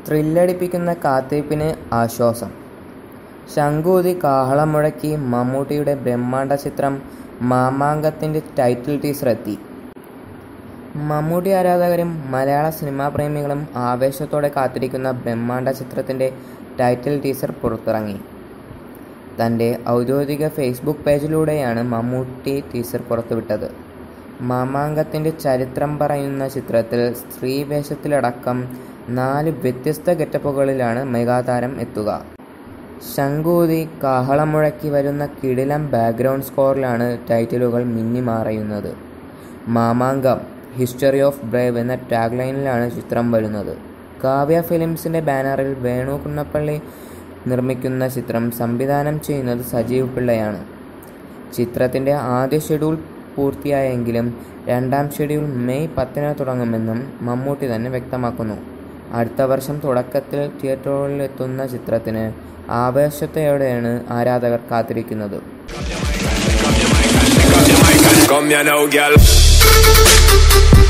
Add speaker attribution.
Speaker 1: ത്രില്ലടിപ്പിക്കുന്ന കാത്തിരിപ്പിന് ആശ്വാസം. ശംഖൂതി കാഹളം മുഴക്കി മമ്മൂട്ടിയുടെ ബ്രഹ്മാണ്ഡ ചിത്രം മാമാങ്കത്തിൻ്റെ ടൈറ്റിൽ ടീസർ എത്തി. മമ്മൂട്ടി ആരാധകരും മലയാള സിനിമാ പ്രേമികളും ആവേശത്തോടെ കാത്തിരിക്കുന്ന ബ്രഹ്മാണ്ഡ ചിത്രത്തിൻ്റെ ടൈറ്റിൽ ടീസർ പുറത്തിറങ്ങി. തൻ്റെ ഔദ്യോഗിക ഫേസ്ബുക്ക് പേജിലൂടെയാണ് മമ്മൂട്ടി ടീസർ പുറത്തുവിട്ടത്. മാമാങ്കത്തിൻ്റെ ചരിത്രം പറയുന്ന ചിത്രത്തിൽ സ്ത്രീ വേഷത്തിലടക്കം 4 വ്യത്യസ്ത ഗെറ്റപ്പുകളിലാണ് മെഗാതാരം എത്തുക. ശംഖൂതി കാഹളം മുഴക്കി വരുന്ന കിടിലം ബാക്ക്ഗ്രൗണ്ട് സ്കോറിലാണ് ടൈറ്റിലുകൾ മിന്നിമാറയുന്നത്. മാമാങ്കം ഹിസ്റ്ററി ഓഫ് ബ്രേവ് എന്ന ടാഗ്ലൈനിലാണ് ചിത്രം വരുന്നത്. കാവ്യ ഫിലിംസിൻ്റെ ബാനറിൽ വേണു കുന്നപ്പള്ളി നിർമ്മിക്കുന്ന ചിത്രം സംവിധാനം ചെയ്യുന്നത് സജീവ് പിള്ളയാണ്. ചിത്രത്തിൻ്റെ ആദ്യ ഷെഡ്യൂൾ പൂർത്തിയായെങ്കിലും രണ്ടാം ഷെഡ്യൂൾ മെയ് 10 തുടങ്ങുമെന്നും മമ്മൂട്ടി തന്നെ വ്യക്തമാക്കുന്നു. അടുത്ത വർഷം തുടക്കത്തിൽ തിയേറ്ററുകളിലെത്തുന്ന ചിത്രത്തിന് ആവേശത്തോടെയാണ് ആരാധകർ കാത്തിരിക്കുന്നത്.
Speaker 2: Come here now, girl.